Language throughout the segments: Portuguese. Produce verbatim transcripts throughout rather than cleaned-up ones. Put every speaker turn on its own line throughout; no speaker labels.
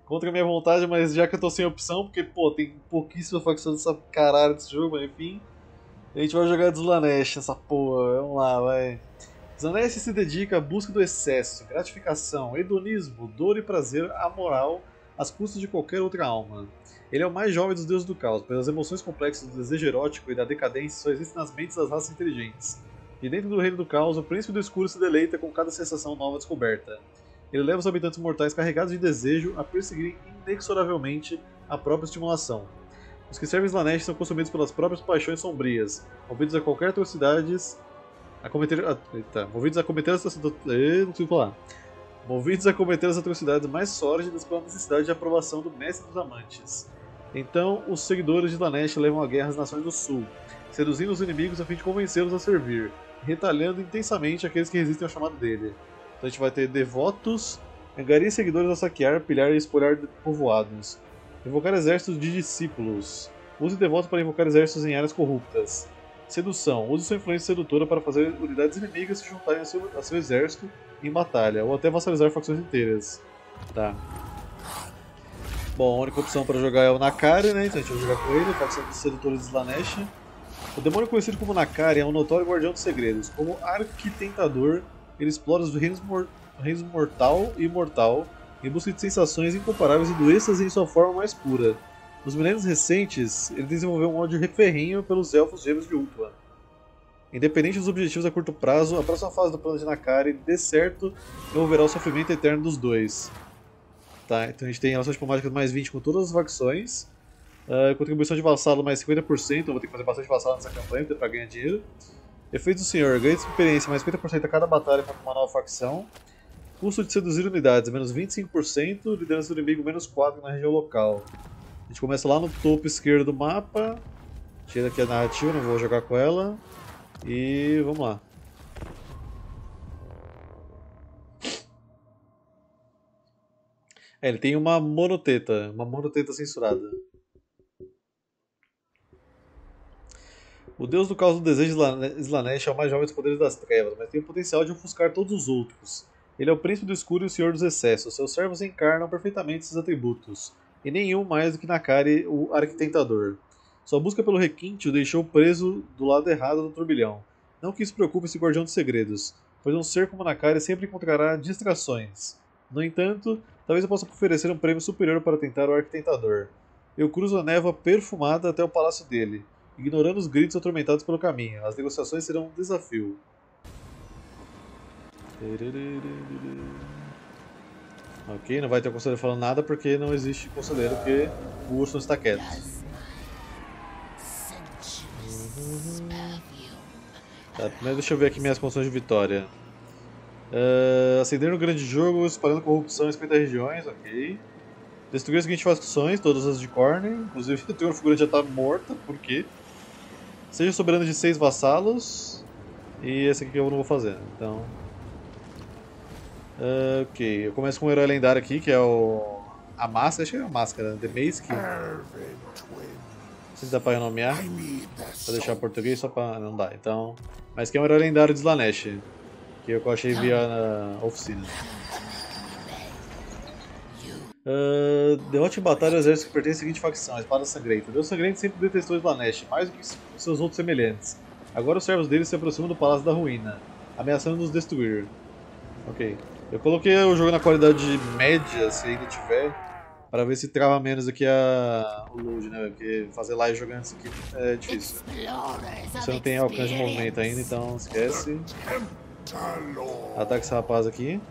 contra a minha vontade, mas já que eu tô sem opção, porque, pô, tem pouquíssima facção dessa caralho desse jogo, mas enfim. A gente vai jogar de Slaanesh, essa porra. Vamos lá, vai. Slaanesh se dedica à busca do excesso, gratificação, hedonismo, dor e prazer amoral às custas de qualquer outra alma. Ele é o mais jovem dos deuses do caos, pois as emoções complexas do desejo erótico e da decadência só existem nas mentes das raças inteligentes. E dentro do reino do caos, o príncipe do escuro se deleita com cada sensação nova descoberta. Ele leva os habitantes mortais carregados de desejo a perseguirem inexoravelmente a própria estimulação. Os que servem Slaanesh são consumidos pelas próprias paixões sombrias, movidos a qualquer atrocidades, a cometer, a, eita, movidos a cometer as atrocidades, não consigo falar. Movidos a cometer as atrocidades mais sórdidas pela necessidade de aprovação do mestre dos amantes. Então, os seguidores de Slaanesh levam a guerra às nações do sul, seduzindo os inimigos a fim de convencê-los a servir, retalhando intensamente aqueles que resistem ao chamado dele. Então a gente vai ter devotos, angaria seguidores a saquear, pilhar e espolhar povoados. Invocar exércitos de discípulos. Use devotos para invocar exércitos em áreas corruptas. Sedução. Use sua influência sedutora para fazer unidades inimigas se juntarem a seu, a seu exército em batalha, ou até vassalizar facções inteiras. Tá. Bom, a única opção para jogar é o Nakari, né? Então a gente vai jogar com ele, facção dos sedutores de Slaanesh. O demônio conhecido como Nakari é um notório guardião dos segredos. Como arquitentador, ele explora os reinos, mor reinos mortal e imortal em busca de sensações incomparáveis e doenças em sua forma mais pura. Nos milênios recentes, ele desenvolveu um ódio ferrenho pelos elfos gêmeos de Ulthuan. Independente dos objetivos a curto prazo, a próxima fase do plano de Nakari, de certo, envolverá o sofrimento eterno dos dois. Tá, então a gente tem relações diplomáticas mais vinte com todas as facções. Uh, contribuição de vassalo mais cinquenta por cento, eu vou ter que fazer bastante vassalo nessa campanha para ganhar dinheiro. Efeitos do senhor, ganho de experiência mais cinquenta por cento a cada batalha contra uma nova facção. Custo de seduzir unidades, menos vinte e cinco por cento, liderança do inimigo, menos quatro na região local. A gente começa lá no topo esquerdo do mapa. Tira aqui a narrativa, não vou jogar com ela. E vamos lá. É, ele tem uma monoteta, uma monoteta censurada. O deus do caos do desejo Slaanesh é o mais jovem dos poderes das trevas, mas tem o potencial de ofuscar todos os outros. Ele é o príncipe do escuro e o senhor dos excessos. Seus servos encarnam perfeitamente esses atributos, e nenhum mais do que Nakari, o arquitentador. Sua busca pelo requinte o deixou preso do lado errado do turbilhão. Não que isso preocupe esse guardião dos segredos, pois um ser como Nakari sempre encontrará distrações. No entanto, talvez eu possa oferecer um prêmio superior para tentar o arquitentador. Eu cruzo a névoa perfumada até o palácio dele, ignorando os gritos atormentados pelo caminho. As negociações serão um desafio. Ok, não vai ter o conselheiro falando nada porque não existe conselheiro, porque o urso não está quieto. Tá, primeiro deixa eu ver aqui minhas condições de vitória. Uh, acender no grande jogo, espalhando corrupção em cinquenta regiões, ok. Destruir as seguintes facções, todas as de Corner, inclusive a Teor Figurante já está morta, por quê? Seja soberano de seis vassalos. E esse aqui que eu não vou fazer, então... Uh, ok, eu começo com um herói lendário aqui, que é o... A máscara, acho que é a máscara, The Mask. Não sei se dá pra renomear. Vou deixar em português só pra... não dá, então... Mas que é um herói lendário de Slaanesh, que eu achei via na oficina. Uh, derrote em batalha o exército que pertence à seguinte facção, a Espada Sangrenta. Deus Sangrento sempre detestou Slaanesh, mais do que seus outros semelhantes. Agora os servos dele se aproximam do Palácio da Ruína, ameaçando nos destruir. Ok. Eu coloquei o jogo na qualidade média, se ainda tiver, para ver se trava menos aqui a... o load, né? Porque fazer live jogando isso aqui é difícil. Você não tem alcance de movimento ainda, então esquece. Ataque esse rapaz aqui.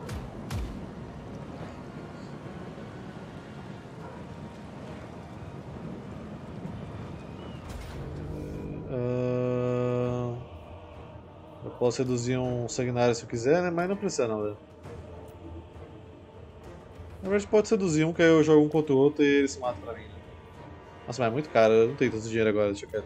Uh... Eu posso reduzir um sanguinário se eu quiser, né? Mas não precisa não, velho. Na verdade pode seduzir um, que aí eu jogo um contra o outro e ele se mata pra mim. Nossa, mas é muito caro, eu não tenho tanto dinheiro agora, deixa quieto.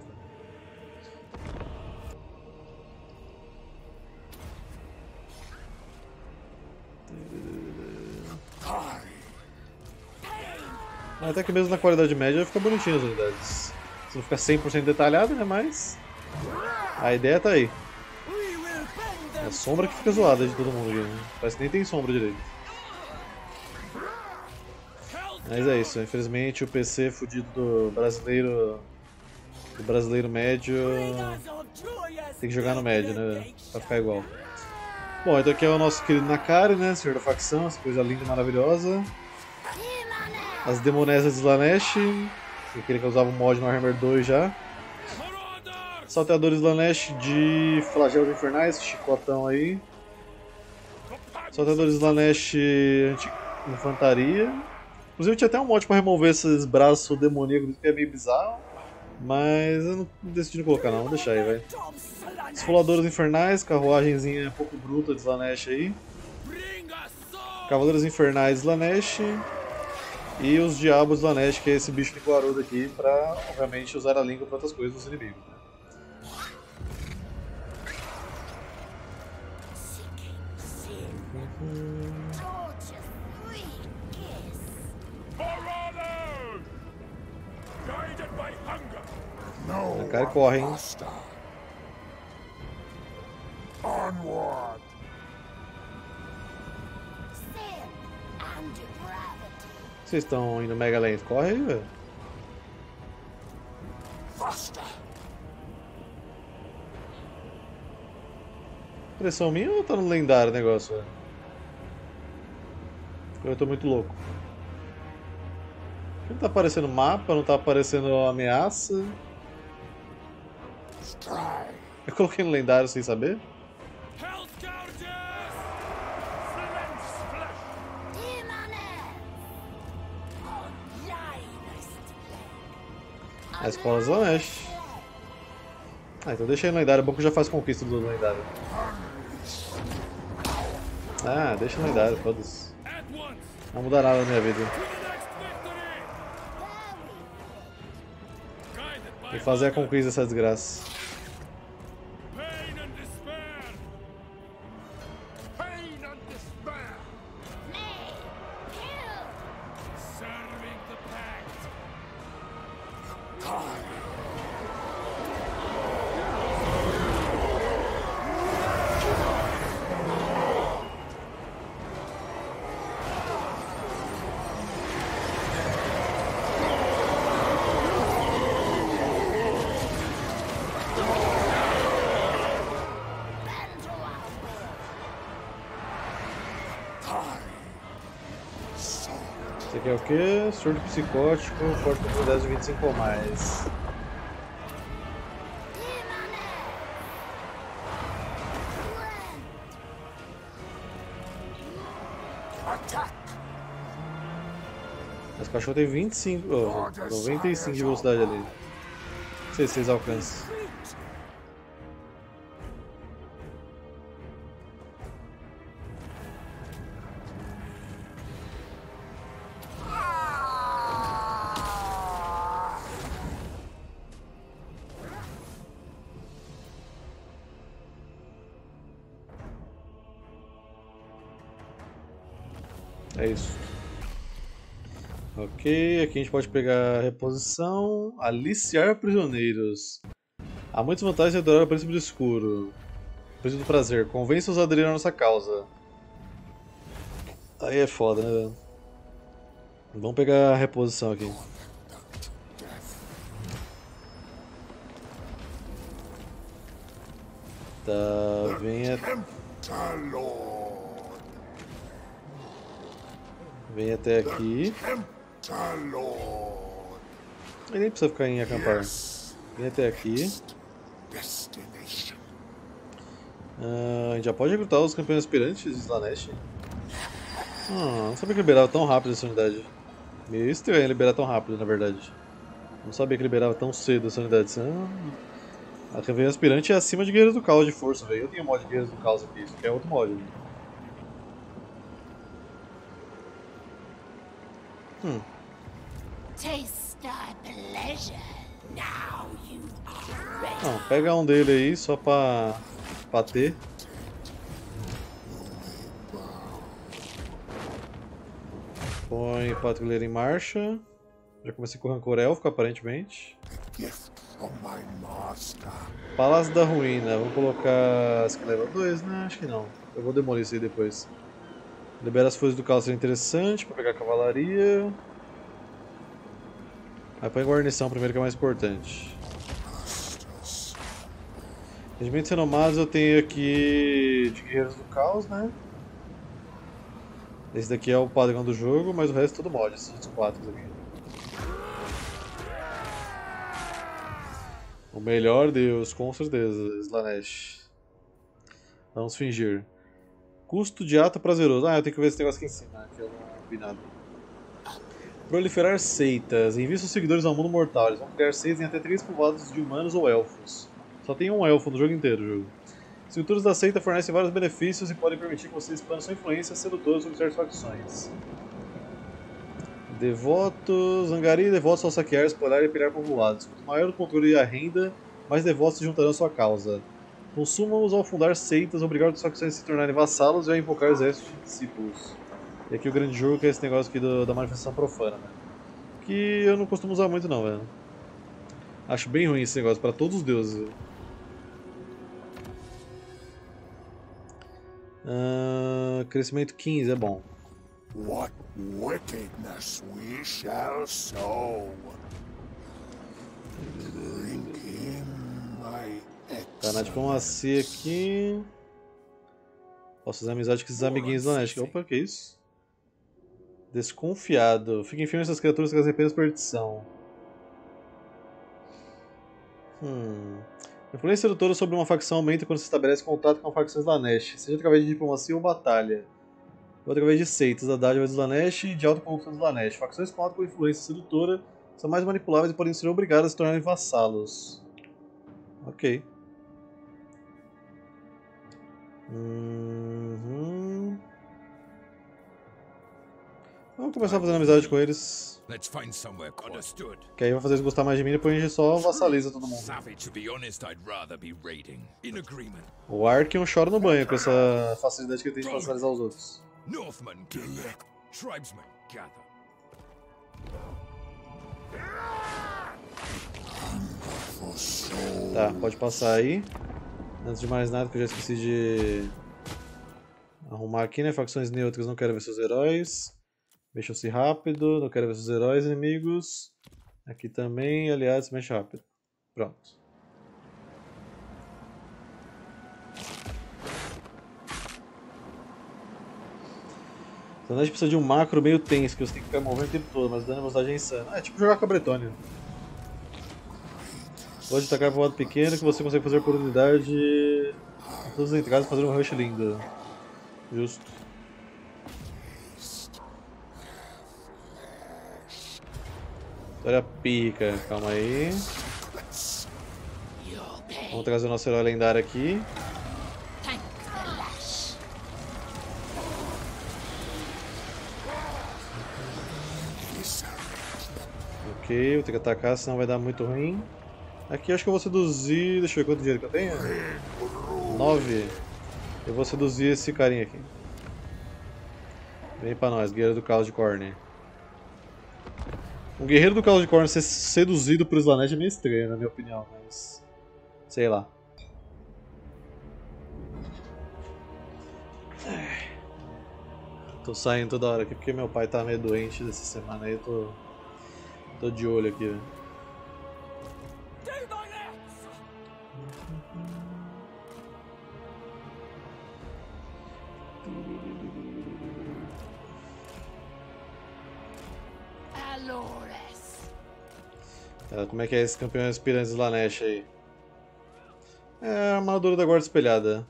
Até que mesmo na qualidade média fica bonitinho as unidades. Se não ficar cem por cento detalhado, né? Mas a ideia tá aí. É a sombra que fica zoada de todo mundo aqui, né? Parece que nem tem sombra direito. Mas é isso, infelizmente o P C fudido do brasileiro. Do brasileiro médio. Tem que jogar no médio, né? Pra ficar igual. Bom, então aqui é o nosso querido Nakari, né? Senhor da facção, essa coisa linda e maravilhosa. As demonesas de Slaanesh, aquele que usava o mod no Warhammer dois já. Salteadores Slaanesh de flagelos infernais, chicotão aí. Salteadores Slaanesh anti-infantaria. Inclusive tinha até um mod pra remover esses braços demoníacos, que é meio bizarro. Mas eu não decidi não colocar não, vou deixar aí, vai. Esfoladores Infernais, carruagenzinha pouco bruta de Slaanesh aí. Cavaleiros Infernais Slaanesh. E os Diabos Slaanesh, que é esse bicho linguarudo aqui, pra, obviamente, usar a língua para outras coisas dos inimigos. Né? O cara corre, hein? Vocês estão indo mega lento, corre aí, velho. Pressão minha ou tá no lendário o negócio, velho? Eu tô muito louco. Não tá aparecendo mapa, não tá aparecendo ameaça. Eu coloquei no lendário sem saber. A escola Slaanesh. Ah, então deixa aí no lendário, é bom que já faz conquista do lendário. Ah, deixa no lendário, foda-se. Não muda nada na minha vida. Tem que fazer a conquista dessa desgraça. Esse aqui é o que? Surdo psicótico, forte oportunidade de vinte e cinco ou mais. Esse cachorro tem vinte e cinco, oh, noventa e cinco de velocidade ali. Não sei se vocês alcançam. É isso. Ok, aqui a gente pode pegar a reposição. Aliciar prisioneiros. Há muitas vantagens em adorar o príncipe do escuro. Príncipe do prazer. Convença os a aderir à nossa causa. Aí é foda, né, velho? Vamos pegar a reposição aqui. Tá, vem a... Vem até aqui. Ele nem precisa ficar em acampar. Vem até aqui. Uh, a gente já pode recrutar os campeões aspirantes de Slaanesh. Ah, não sabia que liberava tão rápido essa unidade. Meio estranho liberar tão rápido, na verdade. Não sabia que liberava tão cedo essa unidade. Ah, a campeã aspirante é acima de Guerreiros do Caos de força, velho. Eu tenho mod de Guerreiros do Caos aqui, isso aqui é outro mod. Né? Hum. Não, pega um dele aí só pra, pra ter. Põe patrulheiro em marcha. Já comecei com o rancor élfico, aparentemente. Palácio da Ruína. Vamos colocar. Acho que leva dois, né? Acho que não. Eu vou demolir isso aí depois. Libera as forças do caos, seria interessante pra pegar a cavalaria. Aí põe guarnição primeiro, que é mais importante. Regimentos renomados eu tenho aqui de Guerreiros do Caos, né? Esse daqui é o padrão do jogo, mas o resto é tudo mod, esses outros quatro aqui. O melhor Deus, com certeza, Slaanesh. Vamos fingir. Custo de ato prazeroso. Ah, eu tenho que ver esse negócio aqui em cima, que eu não vi nada. Proliferar seitas. Envie seus seguidores ao mundo mortal. Eles vão criar seitas em até três povoados de humanos ou elfos. Só tem um elfo no jogo inteiro. Jogo. Estruturas da seita fornecem vários benefícios e podem permitir que você expanda sua influência sedutora sobre certas facções. Devotos. Angari e devotos ao saquear, explorar e pilhar povoados. Quanto maior o controle e a renda, mais devotos se juntarão à sua causa. Consuma-os ao fundar seitas, obrigar outras facções a se tornarem vassalos e a invocar exércitos de discípulos. E aqui o grande jogo que é esse negócio aqui do, da manifestação profana, né? Que eu não costumo usar muito não, velho. Acho bem ruim esse negócio, pra todos os deuses. Uh, crescimento quinze é bom.
What wickedness we shall sow. Drink in my
Tá na diplomacia aqui. Posso fazer amizade com esses amiguinhos da Nash. Opa, que isso? Desconfiado. Fiquem firmes essas criaturas que trazem apenas perdição. Hum. A influência sedutora sobre uma facção aumenta quando se estabelece contato com facções da Nash, seja através de diplomacia ou batalha. Ou através de seitas, da dádiva dos Lanesh e de autocorrupção dos Lanesh. Facções com alta influência sedutora são mais manipuláveis e podem ser obrigadas a se tornarem vassalos. Ok. Uhum. Vamos começar fazendo amizade com eles. Que aí vai fazer eles gostar mais de mim e depois a gente só vassaliza todo mundo. O Arkion chora no banho com essa facilidade que ele tem de vassalizar os outros. Tá, pode passar aí. Antes de mais nada, que eu já esqueci de arrumar aqui, né? Facções neutras, não quero ver seus heróis. Mexam-se rápido, não quero ver seus heróis inimigos. Aqui também, aliados, mexe rápido. Pronto. Então a gente precisa de um macro meio tenso, que você tem que ficar movendo o tempo todo, mas dando velocidade é insano. Ah, é tipo jogar com a Bretônia. Pode atacar para um lado pequeno que você consegue fazer por unidade em todas as entradas e fazer um rush lindo. Justo. Olha a pica, calma aí. Vamos trazer o nosso herói lendário aqui. Ok, vou ter que atacar, senão vai dar muito ruim. Aqui eu acho que eu vou seduzir. Deixa eu ver quanto dinheiro que eu tenho. nove. Eu vou seduzir esse carinha aqui. Vem pra nós, guerreiro do caos de Khorne. Um guerreiro do caos de Khorne ser seduzido por Slaanesh é meio estranho, na minha opinião, mas. Sei lá. Tô saindo toda hora aqui porque meu pai tá meio doente dessa semana aí, eu tô. Tô de olho aqui, velho. Ah, como é que é esse campeão aspirante Slaanesh aí? É a armadura da guarda espelhada.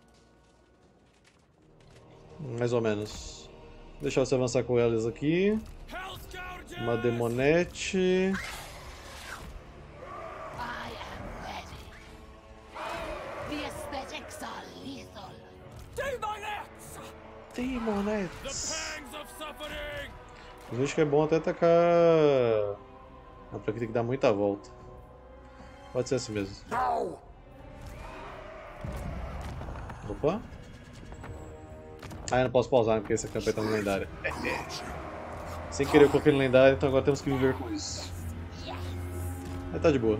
Mais ou menos. Deixa eu avançar com elas aqui. Uma demonete. Demonetes. Eu vejo que é bom até atacar. Não, pra aqui tem que dar muita volta. Pode ser assim mesmo. Opa. Ah, eu não posso pausar porque essa campanha tá no lendário. Sem querer eu coloquei no lendário, então agora temos que viver com isso. Mas tá de boa.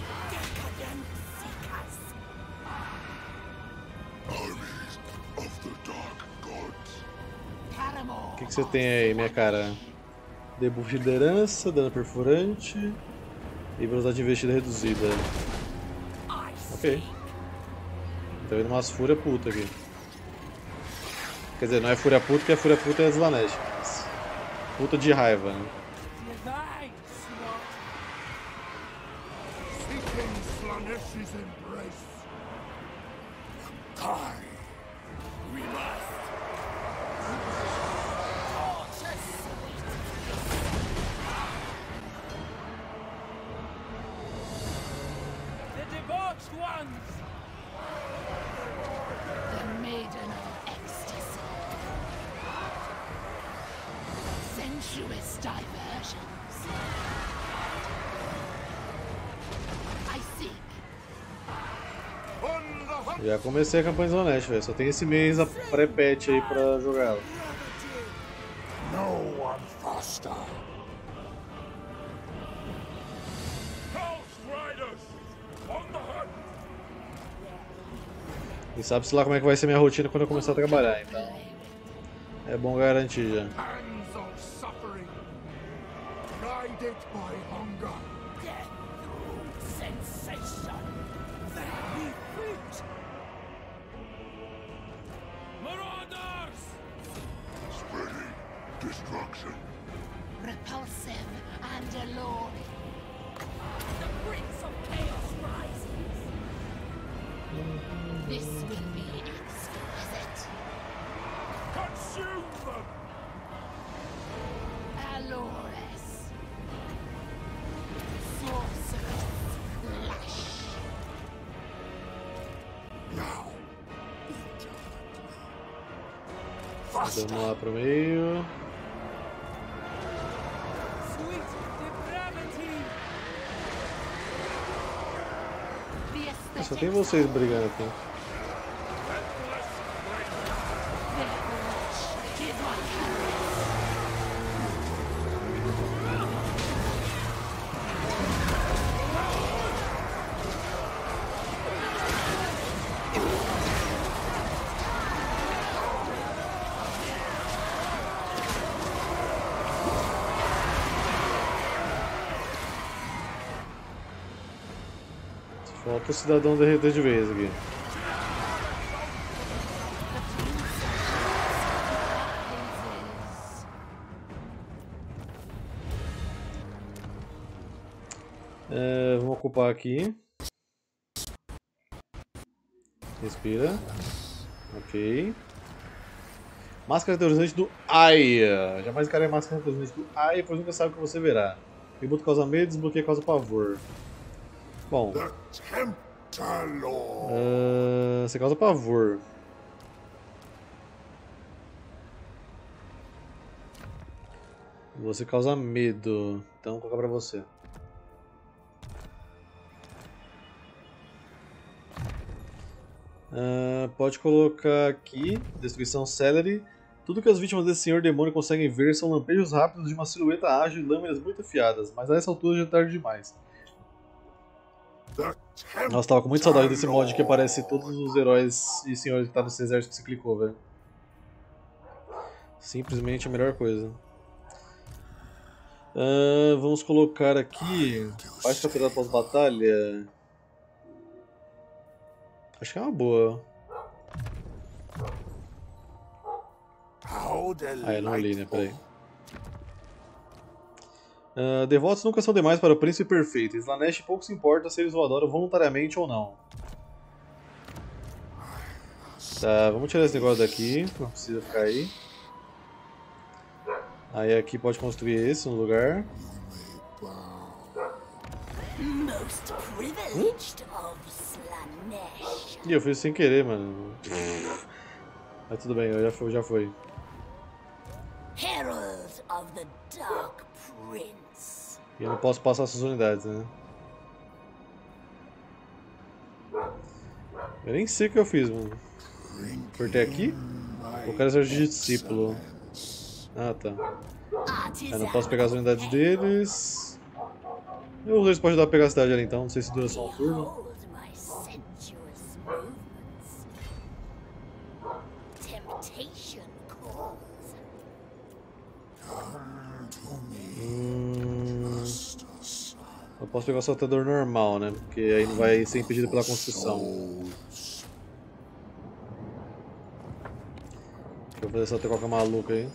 O que, que você tem aí, minha cara? Debuff de liderança, dano perfurante e velocidade de investida reduzida. Ok. Tá vendo umas fúria puta aqui. Quer dizer, não é fúria puta, porque a fúria puta é Slanesh. Puta de raiva, né? Já comecei a campanha Slanesh, velho. Só tem esse mês a pré-patch aí pra jogar ela.
No one faster.
E sabe-se lá como é que vai ser minha rotina quando eu começar a trabalhar, então é bom garantir já.
Hands of suffering. Guided by hunger.
Death through sensation. Very fit. Marauders!
Spreading destruction.
Repulsive and alluring. The Prince of Chaos rises. This will be exquisite.
Consume them.
Allures. Sorceress. Lash.
Now.
Vamos lá pro meio.
Sweet depravity. The
Só tem vocês brigando aqui. Falta o cidadão derreter de vez aqui. É, vamos ocupar aqui. Respira. Ok. Máscara aterrorizante do Aya. Jamais encarei a máscara aterrorizante do Aya, pois nunca sabe o que você verá. Tributo causa medo, desbloqueia causa pavor. Bom.
The Temptalor.
Uh, você causa pavor. Você causa medo. Então vou colocar pra você. Uh, pode colocar aqui, destruição celery. Tudo que as vítimas desse senhor demônio conseguem ver são lampejos rápidos de uma silhueta ágil e lâminas muito afiadas, mas a essa altura já é tarde demais. Nossa, tava com muita saudade desse mod que aparece todos os heróis e senhores que tá nesse exército que você clicou, velho. Simplesmente a melhor coisa. Uh, vamos colocar aqui. Faz capturado pós-batalha. Acho que é uma boa. Ah, eu não li, né? Peraí. Uh, devotos nunca são demais para o príncipe perfeito. Slanesh pouco se importa se eles o adoram voluntariamente ou não. Tá, vamos tirar esse negócio daqui. Não precisa ficar aí. Aí aqui pode construir esse no lugar.
Most privileged of Slanesh.
Ih, eu fiz sem querer, mano. Mas tudo bem, já foi, já foi.
Herald of the Dark Prince.
E eu não posso passar essas unidades, né? Eu nem sei o que eu fiz, mano. Apertei aqui? Eu quero ser discípulo. Ah, tá. Eu não posso pegar as unidades deles. Eu vou pode ajudar a pegar a cidade ali então, não sei se dura só um turno.
Behold my sensuous movements. Temptation calls.
Hum, eu posso pegar o saltador normal, né? Porque aí não vai ser impedido pela construção. Deixa eu fazer essa troca maluca aí.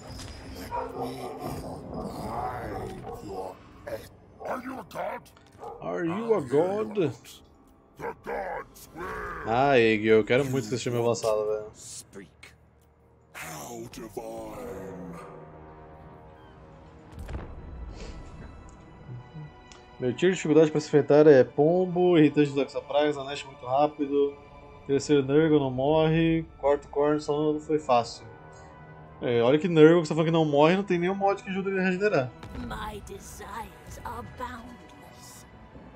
Are you a god?
Are you a god?
The gods will
Ah, Egg, eu quero muito que você chame meu vassalo, velho.
speak. How divine.
Meu tiro de dificuldade para se enfrentar é pombo, irritante do Daxa Pragas, Anesh muito rápido, terceiro Nurgle não morre, quarto Corn só não foi fácil. É, olha que Nurgle que você tá falando que não morre, não tem nenhum mod que ajude ele a regenerar.
My desires are boundless.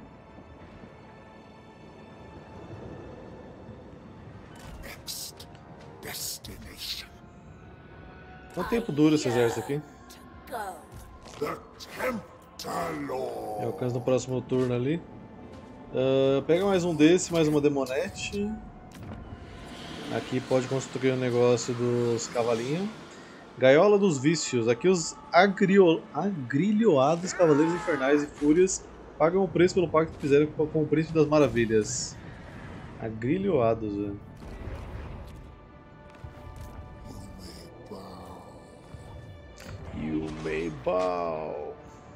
Next destination.
Quanto tempo dura esse exército aqui?
To go.
The Temptalor.
É, alcança no próximo turno ali. Ah, pega mais um desse, mais uma Demonete. Aqui pode construir o negócio dos cavalinhos. Gaiola dos Vícios. Aqui os agrio... agrilhoados Cavaleiros Infernais e Fúrias pagam o preço pelo pacto que fizeram com o Príncipe das Maravilhas. Agrilhoados, velho. You may bow.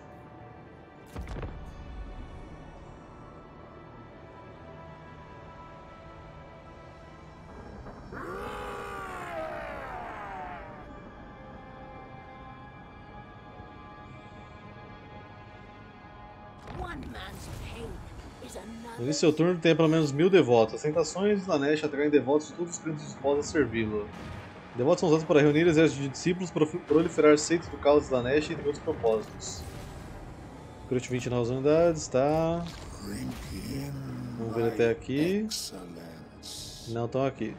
One man's pain is
No
another.
início do seu turno tem pelo menos mil devotos. As tentações de Slanesh atraem devotos de todos os cantos dispostos a servi-lo. Devotos são usados para reunir exércitos de discípulos, para proliferar seitos do caos de Slanesh e entre outros propósitos. Crute vinte novas unidades, tá. Vamos ver até aqui.
Excellence.
Não estão aqui.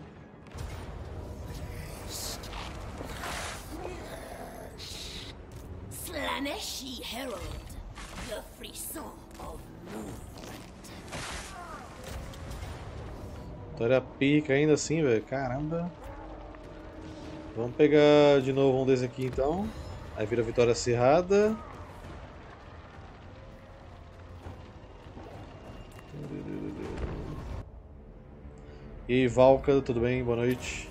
Slaneshi Herald, the frisson of movement.
Vitória pica ainda assim, velho. Caramba. Vamos pegar de novo um desse aqui então. Aí vira Vitória Acirrada. E aí, Valka, tudo bem? Boa noite.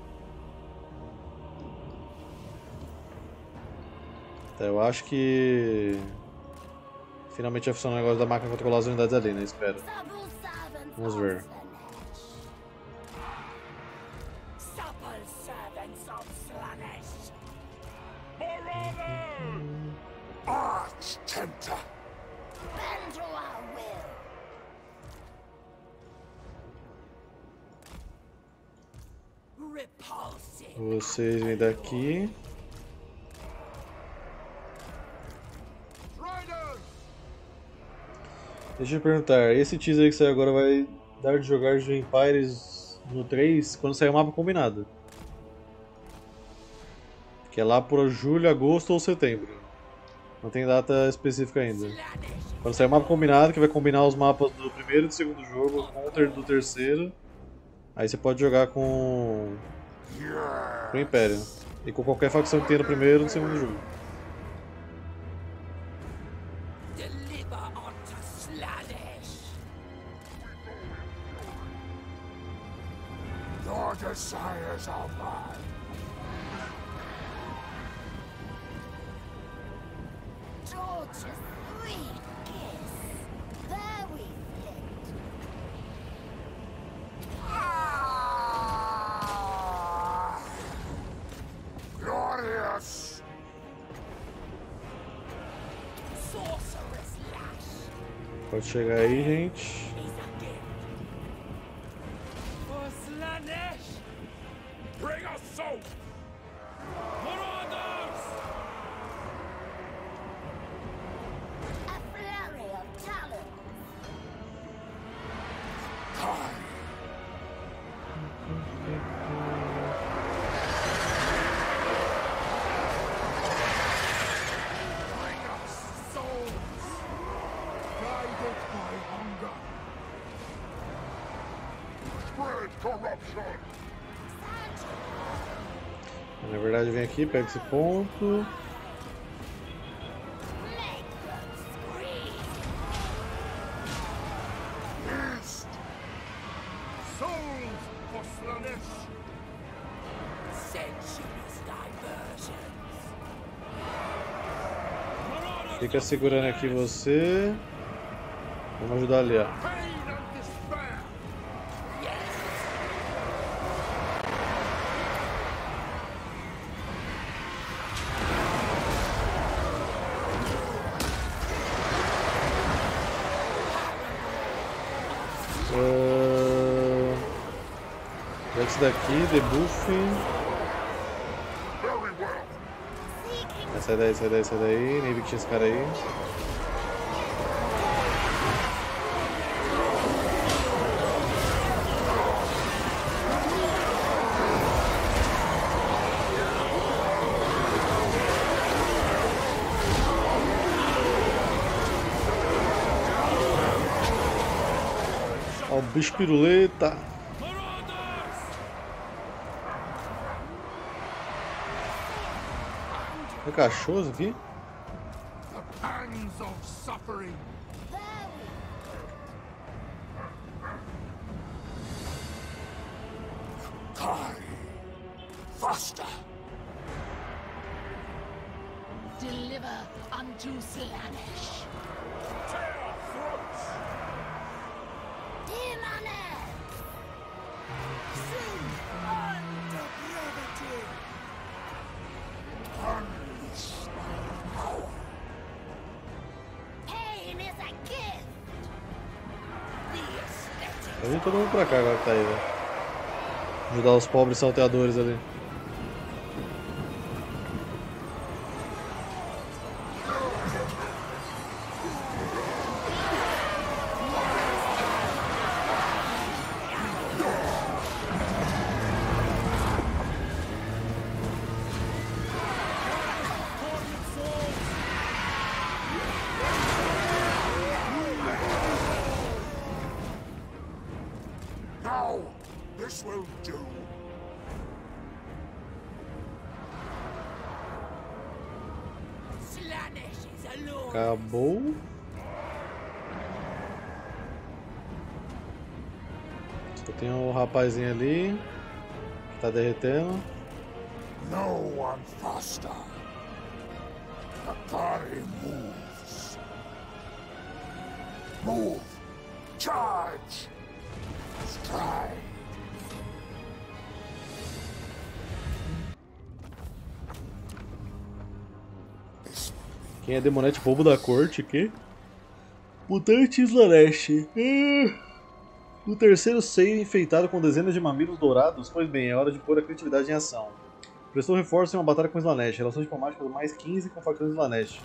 Tá, eu acho que finalmente vai funcionar o negócio da máquina controlar as unidades ali, né? Espero.
Supple servants
Vamos
of
ver.
Slanesh. Supple servants of Slanesh.
Arch Tempter.
Bend to our will. Repulsive.
Vocês vêm daqui.
Riders.
Deixa eu perguntar, esse teaser aí que saiu agora vai dar de jogar de Empires no três quando sair o mapa combinado? Que é lá por julho, agosto ou setembro. Não tem data específica ainda. Quando sair o mapa combinado, que vai combinar os mapas do primeiro e do segundo jogo com o ter- do terceiro, aí você pode jogar com o Império. E com qualquer facção que tenha no primeiro e no segundo jogo.
Deliver unto Slanesh.
Your desires are mine.
George's sweet kiss. There we fit.
Ah! Glorious.
Sorcerer's lash
Pode chegar aí, gente.
is a gift.
For Slanesh! Bring us soap! Marauders!
A flurry of talons.
Time. Bring us souls. Thy my hunger. Spread corruption.
Na verdade, vem aqui, pega esse ponto.
East. Souls for Slanesh.
Sensuous diversions.
Fica segurando aqui você. Vamos ajudar ali, ó.
Pain and despair.
Uh... Esse daqui, debuffing.
Very well.
Seeking
Sai daí, sai daí, sai daí. Nem vi que tinha esse cara aí. Ó, o bicho piruleta. É cachorro isso aqui?
The pangs of suffering.
there we
Kari. Faster.
deliver unto Slanesh.
Tear throats.
Demonet! Sin and depravity!
Unleash my power.
Pain is a gift! The aesthetic
Vai vir todo mundo pra cá agora que tá aí, velho. Ajudar os pobres salteadores ali.
Now, this will do.
Slanesh is alone!
Acabou. Só tem um rapazinho ali que tá derretendo.
No one faster. The Kari moves. Move. Charge. Stride. This
Quem é demonete bobo da corte aqui? Mutante Slanesh. Ah. O terceiro seio enfeitado com dezenas de mamilos dourados. Pois bem, é hora de pôr a criatividade em ação. Prestou reforço em uma batalha com Slanesh. Relações diplomáticas mais quinze com facções Slanesh.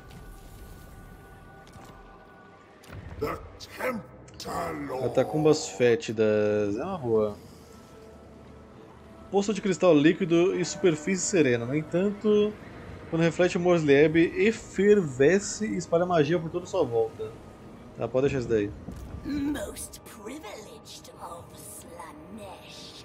The Templar.
Catacumbas fétidas. É uma boa. Poço de cristal líquido e superfície serena. No entanto, quando reflete o Morslieb, efervesce e espalha magia por toda a sua volta. Tá, pode deixar isso daí.
Most privileged of Slanesh.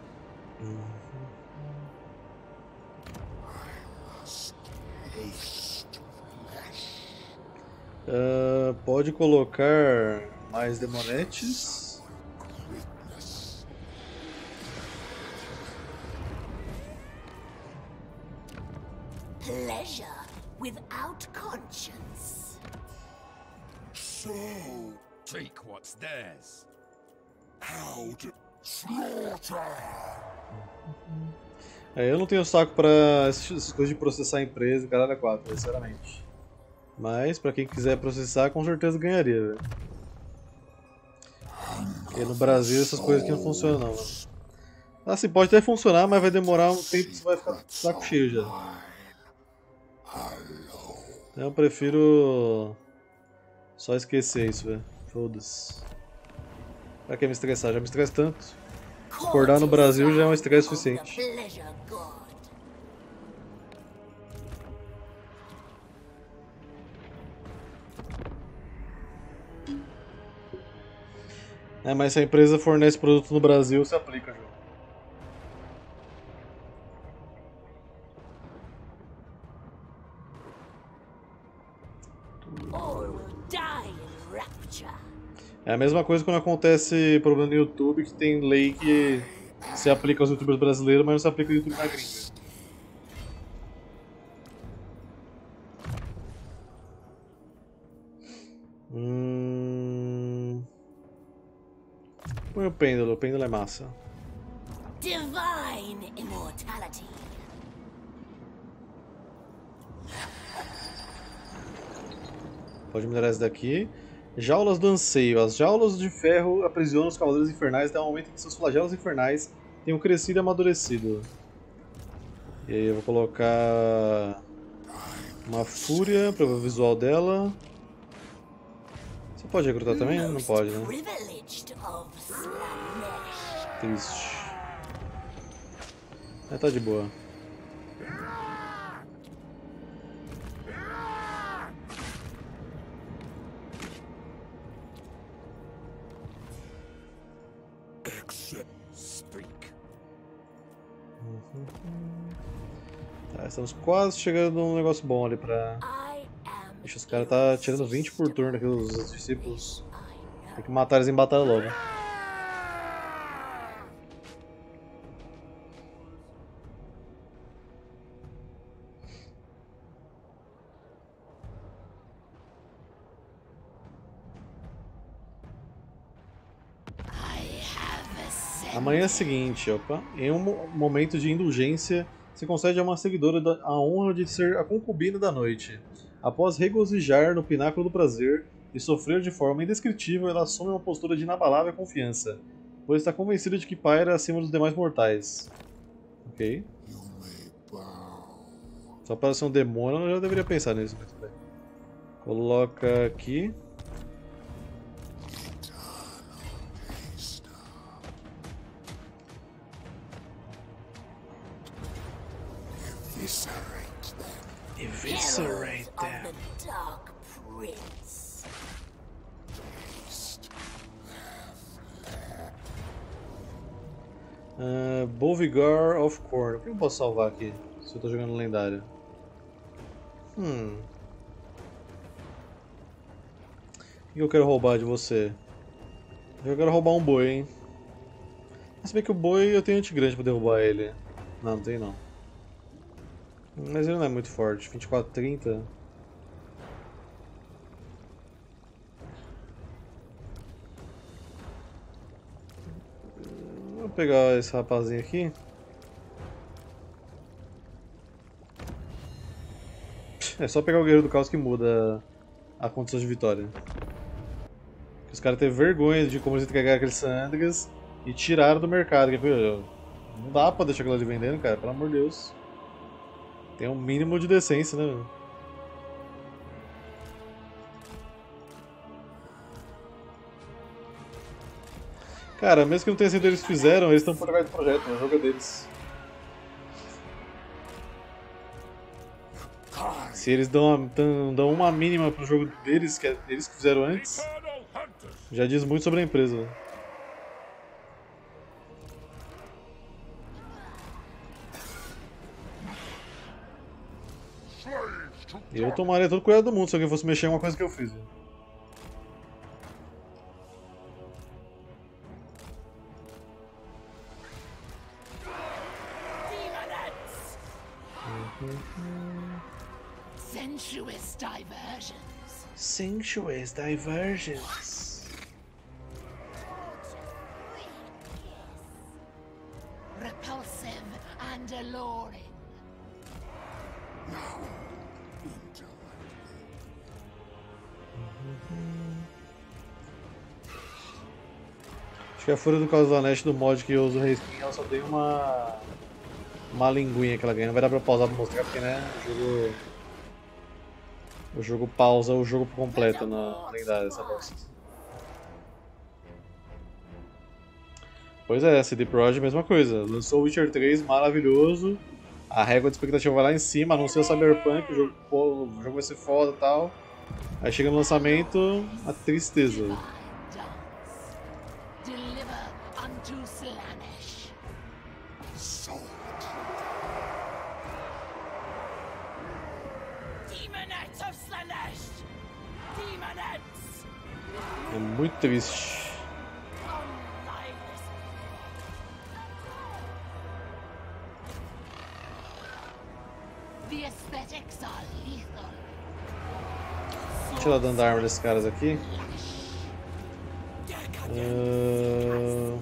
Haste flesh.
Ah, pode colocar mais demonetes.
Quickness.
Pleasure without conscience.
So
Take what's theirs.
out slaughter.
É, eu não tenho saco pra essas essas coisas de processar a empresa e caralho a quatro, sinceramente. Mas pra quem quiser processar, com certeza ganharia, velho. Porque no Brasil essas coisas aqui não funcionam não, mano. Assim, pode até funcionar, mas vai demorar um tempo que você vai ficar com o saco cheio já. Então eu prefiro só esquecer isso, velho. Foda-se. Pra que me estressar? Já me estressa tanto. Acordar no Brasil já é um estresse suficiente.
Pleasure God.
É, mas se a empresa fornece produto no Brasil, se aplica, João.
All will die in rapture.
É a mesma coisa quando acontece problema no YouTube, que tem lei que se aplica aos youtubers brasileiros, mas não se aplica ao YouTube na gringa. Hum... Põe o pêndulo, o pêndulo é massa.
Divine immortality.
Pode minerar esse daqui. Jaulas do anseio. As jaulas de ferro aprisionam os cavaleiros infernais até o momento em que seus flagelos infernais tenham crescido e amadurecido. E aí eu vou colocar uma fúria para ver o visual dela. Você pode recrutar também? Não pode, né?
Privileged of Slanesh.
Triste. Mas tá de boa. Tá, estamos quase chegando num negócio bom ali pra...
I am
Deixa os caras tá tirando vinte por turno aqui, os discípulos. Tem que matar eles em batalha logo. Amanhã é seguinte, opa, em um mo- momento de indulgência, se concede a uma seguidora da- a honra de ser a concubina da noite. Após regozijar no pináculo do prazer e sofrer de forma indescritível, ela assume uma postura de inabalável confiança, pois está convencida de que paira acima dos demais mortais. Ok. Só para ser um demônio, eu já deveria pensar nisso. Muito bem. Coloca aqui.
Eviscerate them.
Eviscerate
of
them.
the Dark Prince.
Uh, Bolvigar of Corn. O que eu posso salvar aqui? Se eu tô jogando lendário. Hum. O que eu quero roubar de você? Eu quero roubar um boi, hein? Se bem que o boi eu tenho antigrande pra derrubar ele. Não, não tem não. Mas ele não é muito forte. vinte e quatro, trinta. Vou pegar esse rapazinho aqui. É só pegar o Guerreiro do Caos que muda a condição de vitória. Os caras teve vergonha de como eles entregaram aqueles Sandras e tiraram do mercado. Não dá pra deixar aquilo ali vendendo, cara, pelo amor de Deus. Tem um mínimo de decência, né? Cara, mesmo que não tenha sido eles que fizeram, eles estão por trás do projeto, né? O jogo é deles. Se eles dão uma, dão- dão uma mínima pro jogo deles, que é eles que fizeram antes,
Eternal hunters.
já diz muito sobre a empresa.
Slaves to
E eu tomaria todo o cuidado do mundo se alguém fosse mexer em uma coisa que eu fiz.
Demonettes!
Sensuous diversions.
Sensuous diversions.
Repulsive and alluring.
Acho que a Fúria do Caos da Nest do mod que eu uso o reskin, ela só tem uma. Uma linguinha que ela ganha. Não vai dar pra pausar pra mostrar porque, né? O jogo. O jogo pausa o jogo por completo na lendária dessa bosta. Pois é, C D Projekt, mesma coisa. Lançou o Witcher três, maravilhoso. A régua de expectativa vai lá em cima, anuncia Cyberpunk, o jogo, pô, o jogo vai ser foda e tal. Aí chega no lançamento, a tristeza.
to Slaanesh.
Sword.
Demonettes of Slaanesh! Demonettes!
É muito triste.
Unlifeless!
The aesthetics are lethal.
Vou tirar dano da arma desses caras aqui. Uh...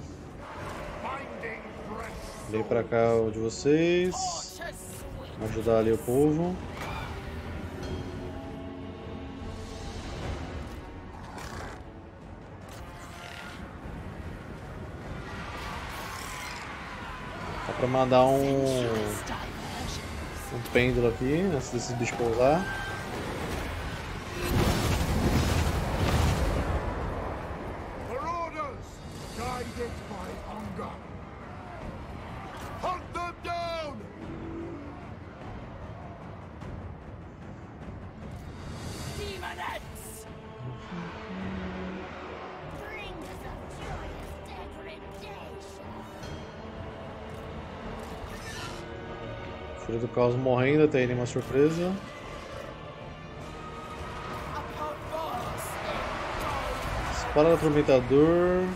Vem pra cá o de vocês. Ajudar ali o povo. Dá pra mandar um, um pêndulo aqui antes desses bichos pousar.
Marauders, guided by hunger. Hunt them down!
Demonettes! Bring us a joyous degradation!
Filho do Caos morrendo até ele uma surpresa.
Upon us,
Espada do Atormentador.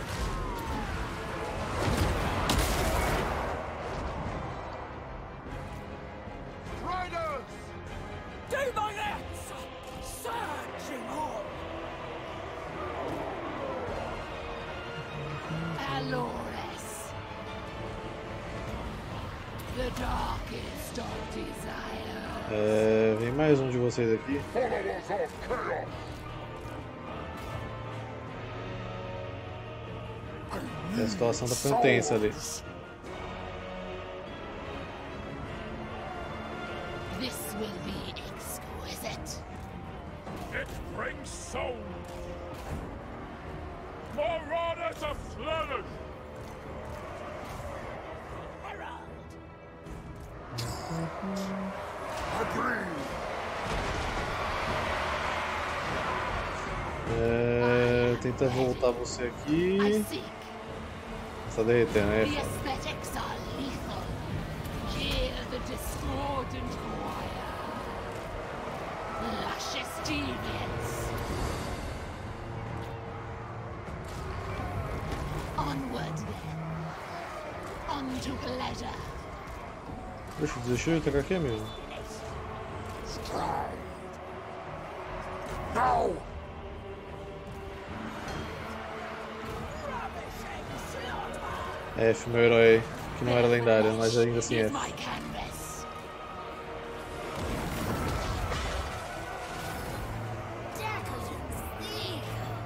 Riders!
Demonettes! Surging on!
Alores. The darkest of desire.
É, vem mais um de vocês aqui.
Followers of chaos!
A situação tá ficando tensa ali.
This will be exquisite.
It brings souls. Marauders of Slaanesh!
Herald!
Agree!
É, tenta voltar você
I
aqui.
seek.
Tá derretendo, né?
The aesthetics are lethal. Hear the discordant choir. Luscious deviants. Onward then. On to pleasure.
Poxa, desistiu de atacar aqui mesmo.
Stride! Now!
F, meu herói, que não era lendário, mas ainda assim
Is
F.
my canvas.
Decadence thieves!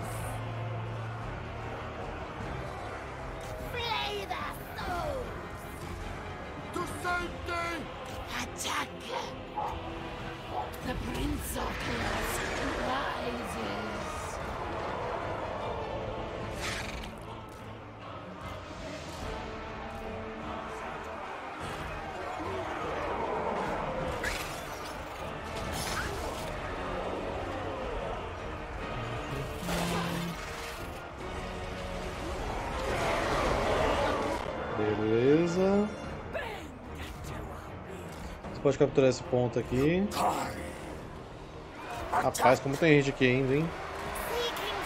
Flay their souls!
To safety!
Attack! The Prince of Chaos rises.
Beleza. Você pode capturar esse ponto aqui. Rapaz, como tem gente aqui ainda, hein?
Seeking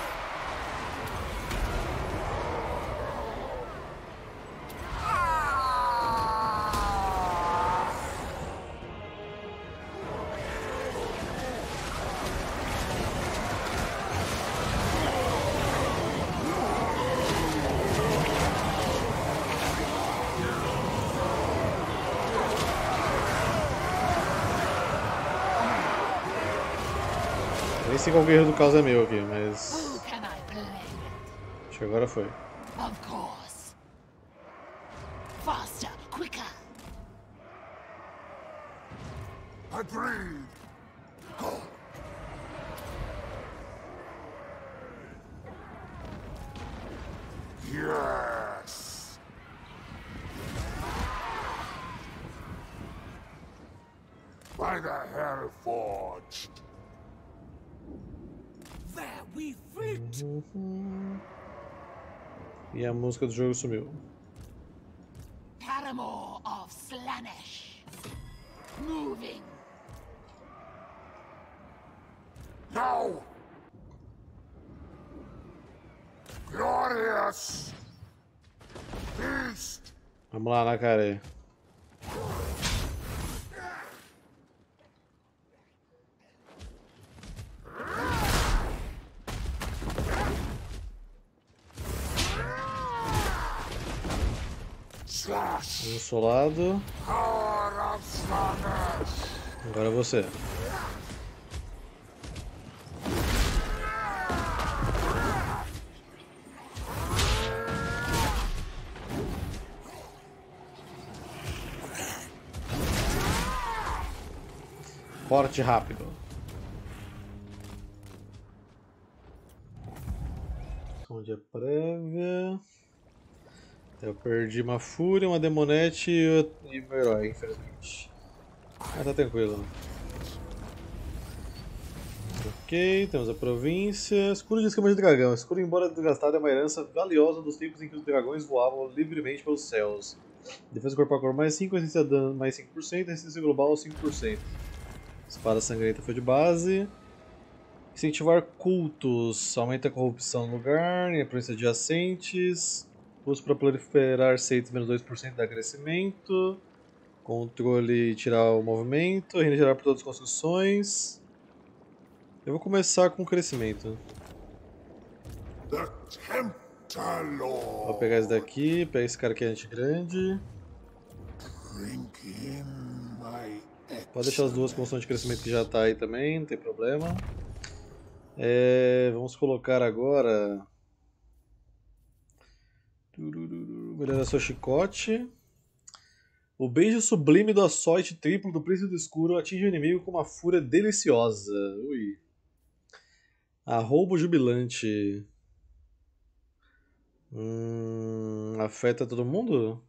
Nem sei qual guerreiro do caos é meu aqui, mas
Who can I play with?
acho que agora foi.
Of course. Faster, quicker.
Agreed! Go! Yes! By the hair forged!
there we fruit!
E a música do jogo sumiu.
Paramore of Slaanesh. Moving.
No! Glorious! Beast!
Vamos lá, Nakare.
Slash!
Um solado.
Power of Slaanesh!
Agora é você. Forte e rápido. Onde é prévia? Eu perdi uma fúria, uma demonete e o e meu herói, infelizmente. Mas tá tranquilo. Ok, temos a província. Escudo de escama de dragão. Escudo, embora desgastado, é uma herança valiosa dos tempos em que os dragões voavam livremente pelos céus. Defesa corpo a corpo mais cinco, resistência a dano mais cinco por cento, resistência global cinco por cento. Espada sangrenta foi de base. Incentivar cultos. Aumenta a corrupção no lugar, e a província adjacentes. Custo para proliferar seitos menos dois por cento dá crescimento. Controle tirar o movimento. Reino geral por todas as construções. Eu vou começar com crescimento.
The Temptalor!
Vou pegar esse daqui, pegar esse cara aqui anti-grande.
Drink in my
Pode deixar as duas com função de crescimento que já tá aí também, não tem problema. É, vamos colocar agora. Melhorar seu chicote. O beijo sublime do açoite triplo do príncipe do escuro atinge o inimigo com uma fúria deliciosa. Ui. Arroubo jubilante. Hum, afeta todo mundo?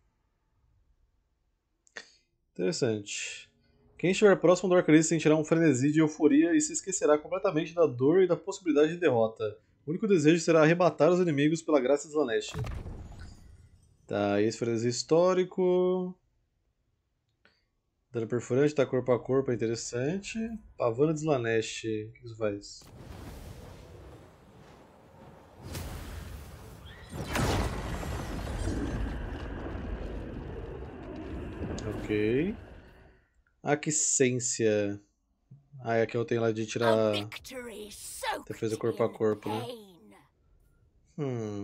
Interessante. Quem estiver próximo do arco-íris sentirá um frenesi de euforia e se esquecerá completamente da dor e da possibilidade de derrota. O único desejo será arrebatar os inimigos pela graça de Slaanesh. Tá, esse frenesi histórico. Dano perfurante, tá corpo a corpo, é interessante. Pavana de Slaanesh, o que isso faz? Ok. Aquicência. Ah, é que eu tenho lá de tirar defesa corpo a corpo, né? Hum.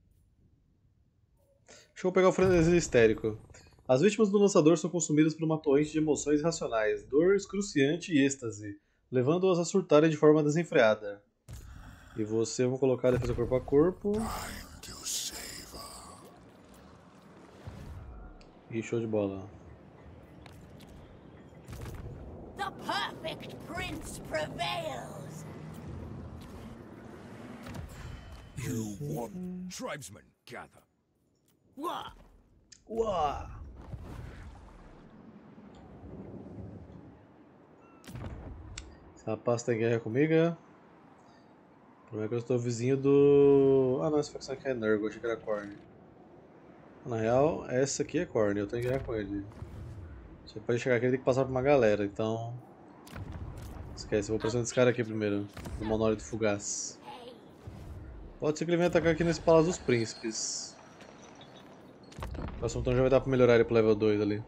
Deixa eu pegar o frenesi histérico. As vítimas do lançador são consumidas por uma torrente de emoções irracionais, dor excruciante e êxtase, levando-as a surtarem de forma desenfreada. E você, eu vou colocar a defesa corpo a corpo. E show de bola.
The perfect prince prevails.
You want tribesmen gather.
What?
Uau! Esse rapaz tem guerra comigo? O problema é que eu estou vizinho do... Ah não, essa facção aqui é Nurgle, achei que era Khorne. Na real, essa aqui é Khorne, eu tenho guerra com ele. Só que pra ele chegar aqui ele tem que passar por uma galera, então... Esquece, eu vou pra cima desse cara aqui primeiro, do Monólito Fugaz. Pode ser que ele venha atacar aqui nesse Palácio dos Príncipes. O próximo turno já vai dar pra melhorar ele pro level dois ali.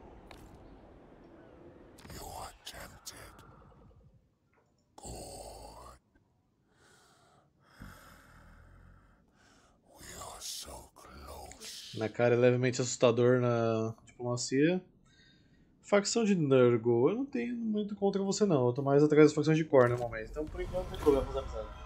Na cara é levemente assustador na diplomacia. Facção de Nurgle, eu não tenho muito contra você não, eu tô mais atrás das facções de Khorne no momento, então por enquanto não tem problema fazer amizade.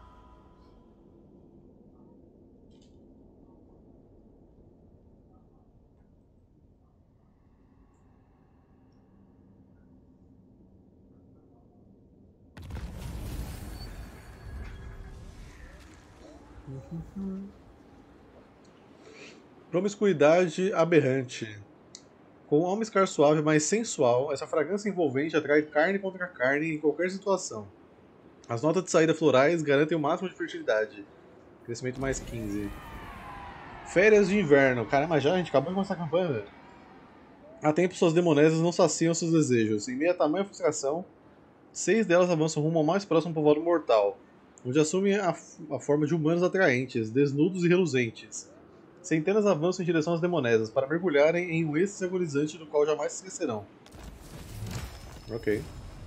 Promiscuidade aberrante. Com alma escar suave, mas sensual, essa fragrância envolvente atrai carne contra carne em qualquer situação. As notas de saída florais garantem o máximo de fertilidade. Crescimento mais quinze. Férias de inverno. Caramba, já a gente acabou de começar a campanha, velho. Há tempo suas demonesas não saciam seus desejos. Em meio a tamanha frustração, seis delas avançam rumo ao mais próximo povoado mortal, onde assumem a, a forma de humanos atraentes, desnudos e reluzentes. Centenas avançam em direção às demonesas, para mergulharem em um êxtase agonizante do qual jamais se esquecerão. Ok.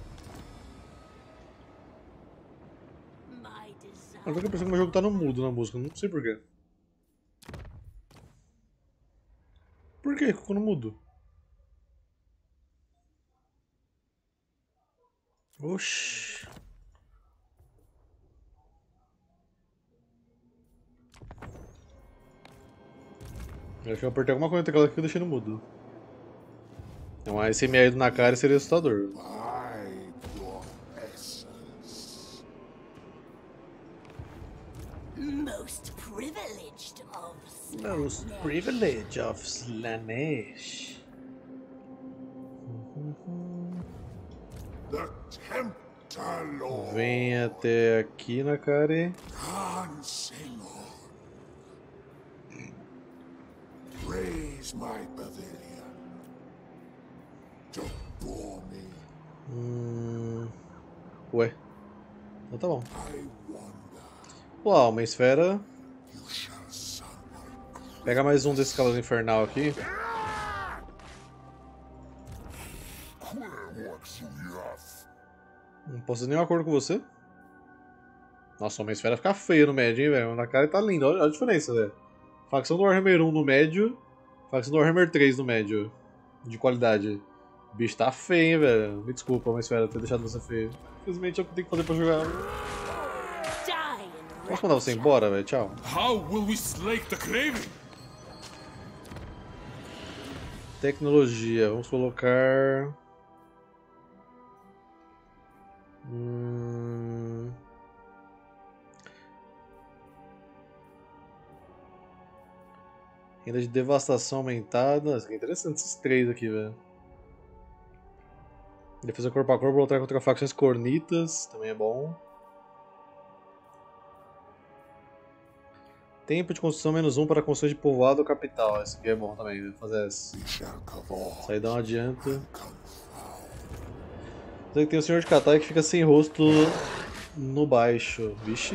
Agora que eu percebo que o meu jogo tá no mudo na música, não sei porquê. Por que ficou no mudo? Oxi. Eu acho que eu apertei alguma coisa naquela aqui que eu deixei no mudo. É um A S M R na cara e seria assustador.
Most privileged of
Most privilege of Slaanesh.
The Templar
Vem até aqui na cara.
dancing on. Praise my pavilion. To bore me,
Hum... Ué. Então tá bom.
I wonder.
Uau, uma esfera.
You shall summon.
Pega mais um desse calor infernal aqui. Não posso fazer nenhum acordo com você. Nossa, uma esfera fica feia no médio, hein, velho. Na cara tá lindo. Olha a diferença, velho. Facção do Warhammer um no médio. Facção do Warhammer três no médio. De qualidade. O bicho tá feio, hein, velho. Me desculpa, uma esfera, ter deixado você feio. Infelizmente é o que tem que fazer pra jogar. Posso mandar você embora, velho? Tchau.
How will we slake the craving?
Tecnologia. Vamos colocar... Hum... Renda de devastação aumentada. Isso aqui é interessante, esses três aqui, velho. Defesa corpo a corpo, lutar contra facções cornitas. Também é bom. Tempo de construção menos um para construção de povoado ou capital. Esse aqui é bom também, vou fazer essa. Isso aí dá um adianto. Tem o senhor de Katai que fica sem rosto no baixo. Vixe.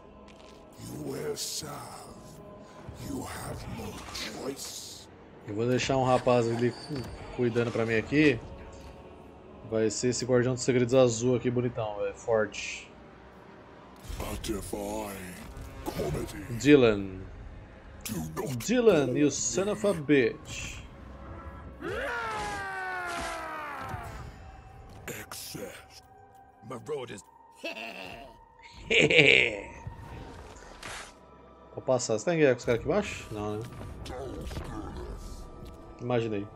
Eu vou deixar um rapaz ali cuidando pra mim aqui. Vai ser esse guardião dos segredos azul aqui, bonitão, velho. Forte. Dylan. Dylan, you son of a bitch.
Excess. Marauders.
Vou passar. Você tem guerra com os caras aqui embaixo? Não, né? Imaginei.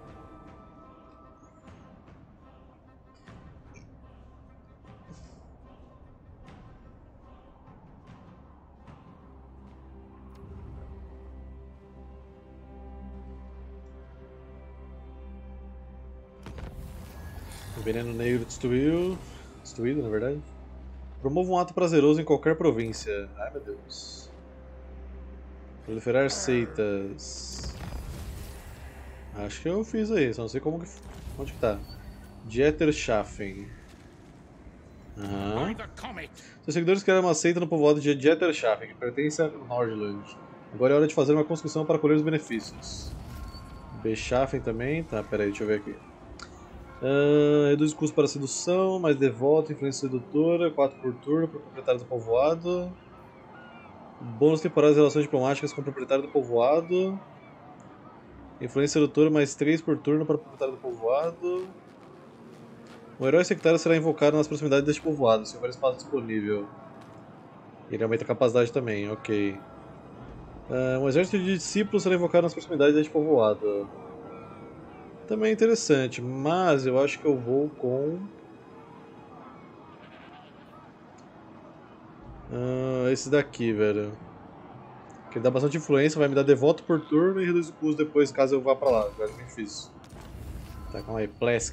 O veneno negro destruiu. Destruído, na verdade. Promova um ato prazeroso em qualquer província. Ai, meu Deus. Proliferar seitas. Acho que eu fiz aí, só não sei como que... Onde que tá? Dieterschaffen. Aham. Seus seguidores criaram uma seita no povoado de Dieterschaffen, que pertence a Nordland. Agora é hora de fazer uma construção para colher os benefícios. Beschaffen também. Tá, pera aí, deixa eu ver aqui. Uh, reduz o custo para sedução, mais devoto, influência sedutora, quatro por turno para o proprietário do povoado. Bônus temporários de relações diplomáticas com o proprietário do povoado. Influência sedutora, mais três por turno para o proprietário do povoado. O herói sectário será invocado nas proximidades deste povoado, se houver espaço disponível. Ele aumenta a capacidade também, ok. Uh, um exército de discípulos será invocado nas proximidades deste povoado. Também é interessante, mas eu acho que eu vou com... Uh, esse daqui, velho. Que dá bastante influência, vai me dar devoto por turno e reduz o custo depois caso eu vá pra lá. Agora é bem difícil. Tá, calma aí, Plesk.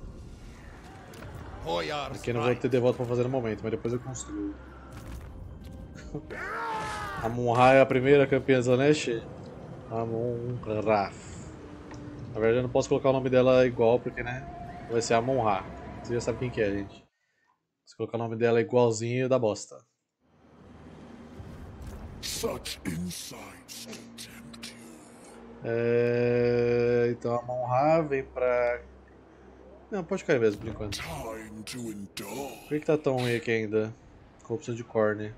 Aqui eu não vou ter devoto pra fazer no momento, mas depois eu construo. A Monra é a primeira campeã Slaanesh. A Amon-Ra. Na verdade eu não posso colocar o nome dela igual porque, né? Vai ser Amon-Ra. Você já sabe quem que é, gente. Se colocar o nome dela igualzinho, dá bosta.
Such insights to tempt you.
É... Então a Amon-Ra vem pra... Não, pode cair mesmo por enquanto.
Time to indulge.
Por que, que tá tão ruim aqui ainda? Corrupção de Corne.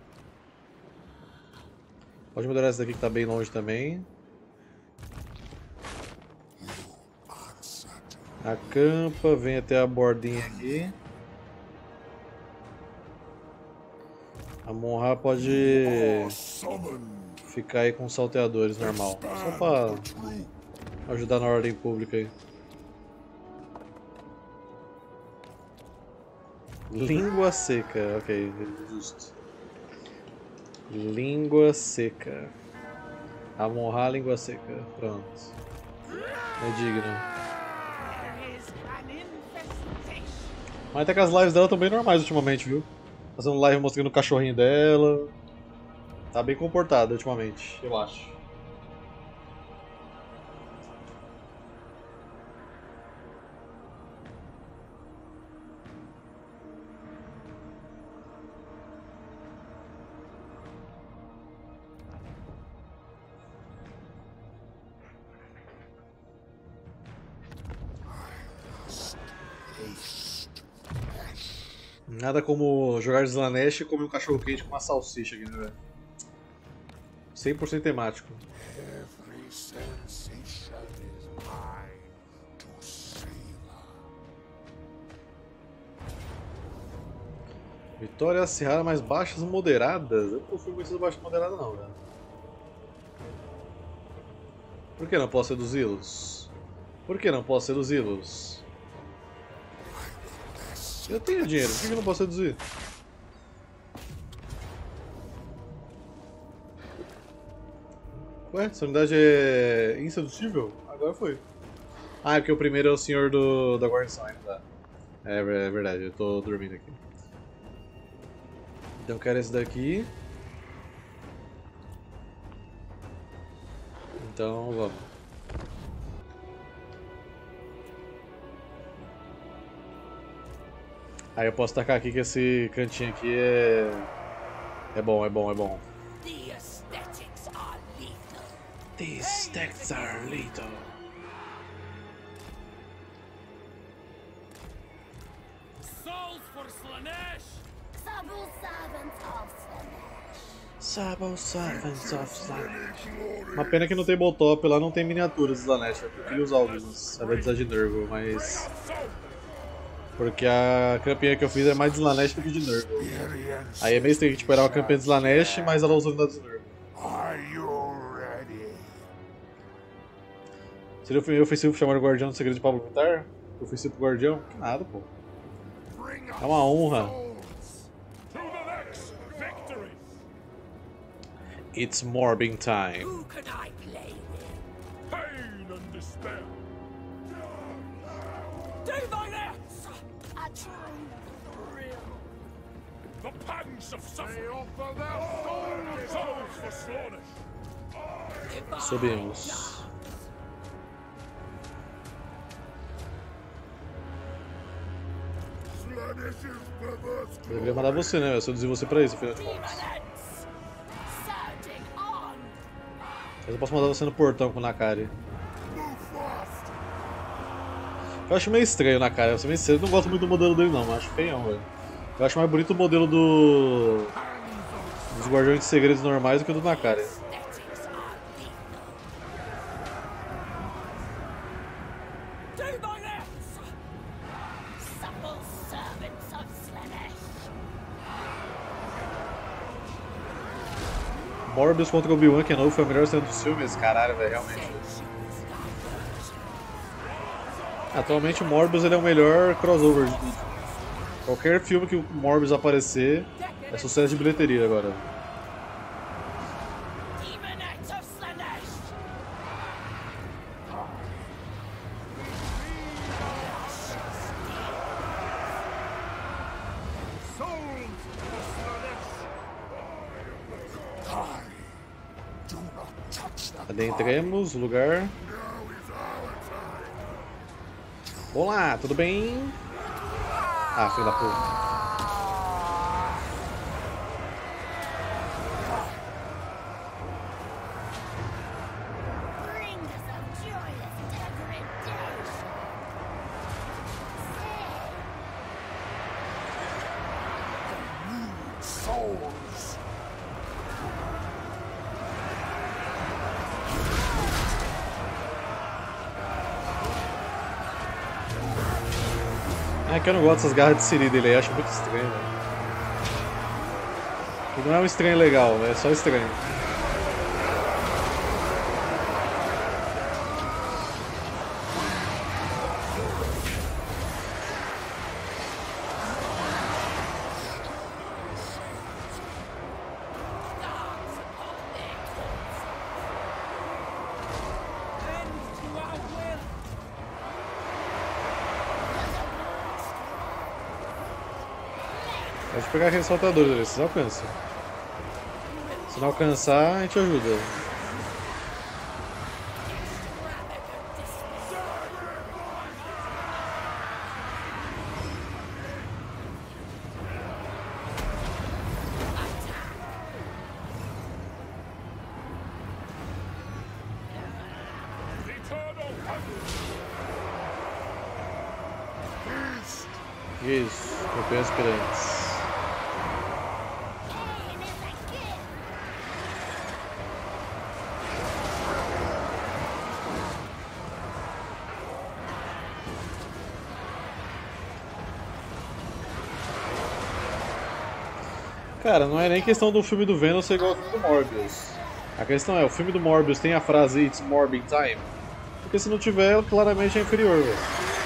Pode melhorar essa daqui que tá bem longe também. Acampa, vem até a bordinha aqui. A Amon-Ra pode ficar aí com os salteadores normal. Só pra ajudar na ordem pública aí. Língua seca, ok, justo. Língua seca. Amon-Ra, língua seca. Pronto. É digno.
There is an infestation.
Mas até que as lives dela estão bem normais ultimamente, viu? Fazendo live mostrando o cachorrinho dela. Tá bem comportada ultimamente, eu acho. Nada como jogar de Slanesh e comer um cachorro quente com uma salsicha aqui, né, velho? cem por cento temático.
Every sensation is mine to savor.
Vitória acirrada mais baixas moderadas? Eu não fui com essas baixas moderadas não, velho. Por que não posso seduzi-los? Por que não posso seduzi-los? Eu tenho dinheiro, por que eu não posso seduzir? Ué, essa unidade é insedutível? Agora foi. Ah, é porque o primeiro é o senhor do, da guarnição ainda. É, é verdade, eu tô dormindo aqui. Então eu quero esse daqui. Então vamos. Aí eu posso tacar aqui que esse cantinho aqui é... É bom, é bom, é bom.
The aesthetics are lethal.
These stacks are lethal.
Souls for Slanesh!
Sable servants of Slanesh.
Sable Servants of Slanesh. Uma pena que no tabletop lá não tem miniaturas de Slanesh. Eu queria usar algumas, ao invés de usar de Nurgle, mas... Porque a campanha que eu fiz é mais de Slanesh do que de Nurgle. Aí é meio estranho que tipo, era uma campanha de Slanesh, mas ela usa unidades de Nurgle.
Are you ready?
Seria ofensivo chamar o Guardião do Segredo de Pablo Vittar? Ofensivo pro Guardião? Que nada, pô. É uma honra.
To the next victory!
It's morbing time.
Who can I play with?
Pain and despair!
Do my best! A true thrill.
The pangs of suffering! They offer their souls! Souls for Slanesh!
If I
Subimos.
Slanesh's perverse
Eu deveria mandar você, né? Eu seduzir você pra isso, afinal de contas.
demons surging on.
Mas eu posso mandar você no portão com o Nakari.
move fast.
Eu acho meio estranho na cara, eu sou meio sério, eu não gosto muito do modelo dele não, eu acho feião, velho. Eu acho mais bonito o modelo do... dos Guardiões de Segredos normais do que o do Nakari.
Aesthetics are lethal. Do my best! Supple servants of Slanesh.
Morbius contra o Obi-Wan Kenobi foi a melhor cena dos filmes, caralho, velho, realmente. Atualmente o Morbius ele é o melhor crossover de tudo. Qualquer filme que o Morbius aparecer é sucesso de bilheteria agora.
Demonettes of Slanesh.
Souls for Slanesh!
I do not touch them.
Adentremos o lugar. Olá, tudo bem? Ah, filho da puta. É que eu não gosto dessas garras de siri dele aí, acho muito estranho, velho. Não é um estranho legal, é só estranho. Pode pegar aqueles saltadores ali, vocês alcançam. Se não alcançar, a gente ajuda. Isso, campeões aspirantes. Cara, não é nem questão do filme do Venom ser igual ao filme do Morbius. A questão é, o filme do Morbius tem a frase It's Morbid Time? Porque se não tiver, claramente é inferior, velho.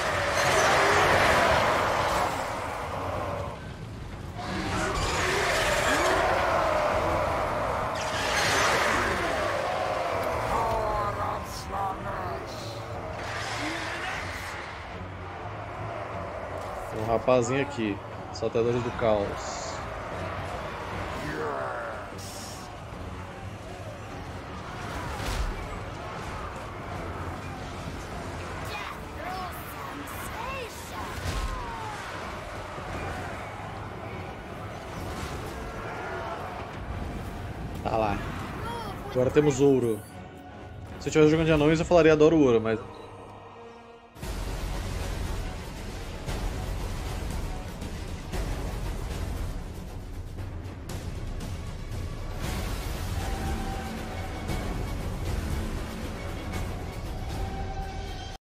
Tem um rapazinho aqui, Saltadores do Caos. Tá lá. Agora temos ouro. Se eu estivesse jogando de anões, eu falaria adoro ouro, mas